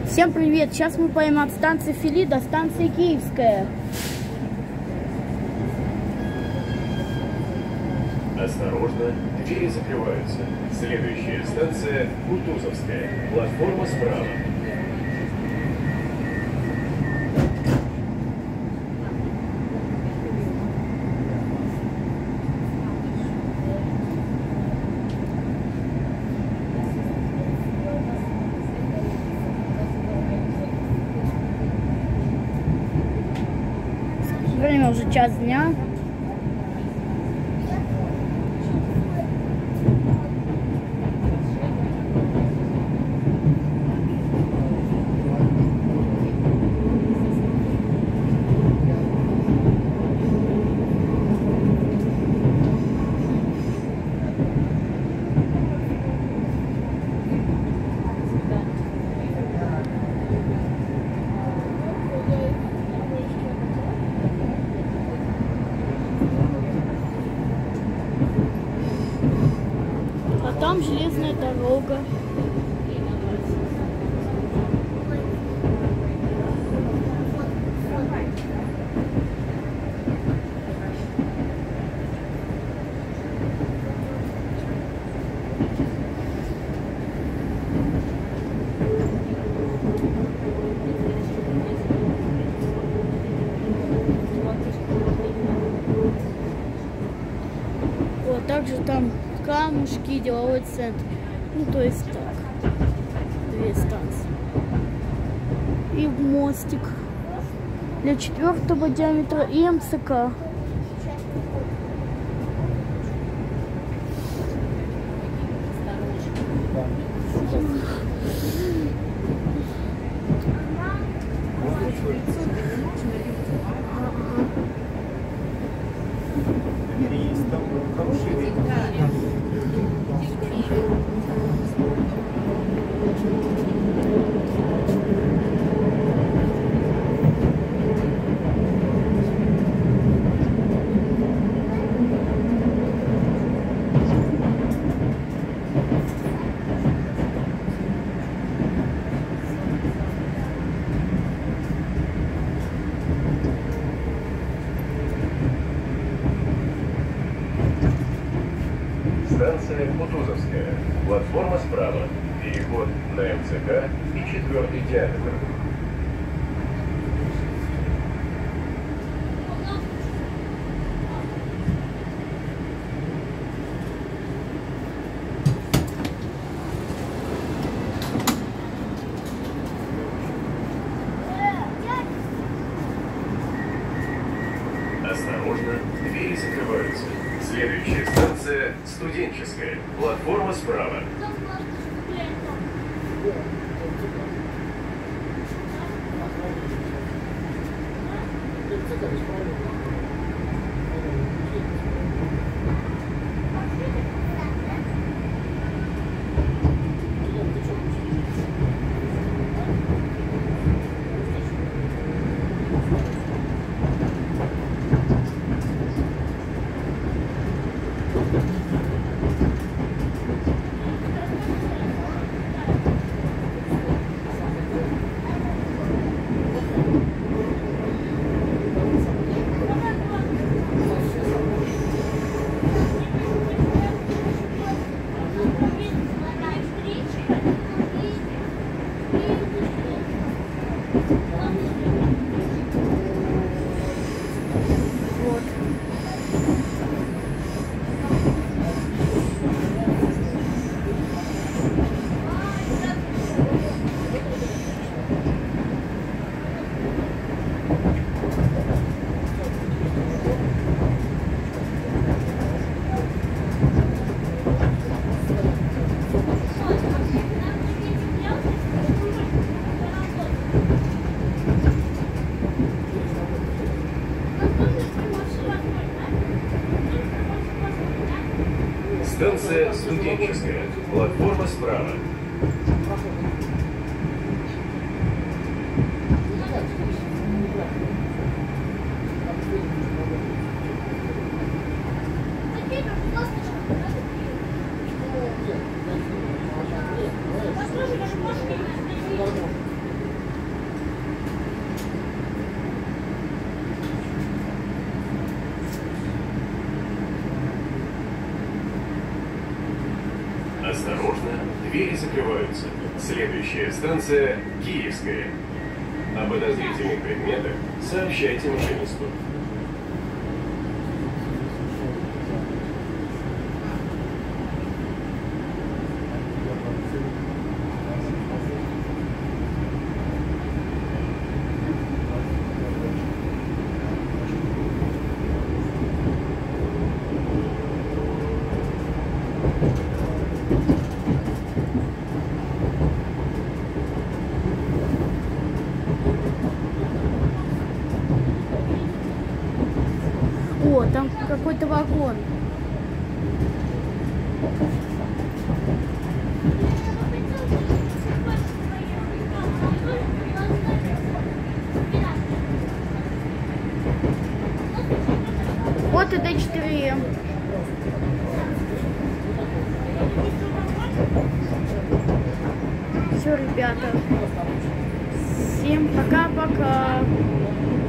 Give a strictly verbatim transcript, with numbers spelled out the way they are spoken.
Всем привет! Сейчас мы поедем от станции Фили до станции Киевская. Осторожно, двери закрываются. Следующая станция Кутузовская. Платформа справа. Время уже час дня. Там железная дорога. Вот также там камушки, деловой центр. Ну, то есть так. Две станции. И мостик для четвертого диаметра и эм цэ ка. Станция Кутузовская. Платформа справа. Переход на эм цэ ка и четвертый диаметр. Осторожно, двери закрываются. Следующая станция Студенческая. Платформа справа. Станция Студенческая. Платформа справа. открываются. Следующая станция – Киевская. О подозрительных предметах сообщайте машинисту. О, там какой-то вагон. Вот и Д четыре М. Все, ребята. Всем пока-пока.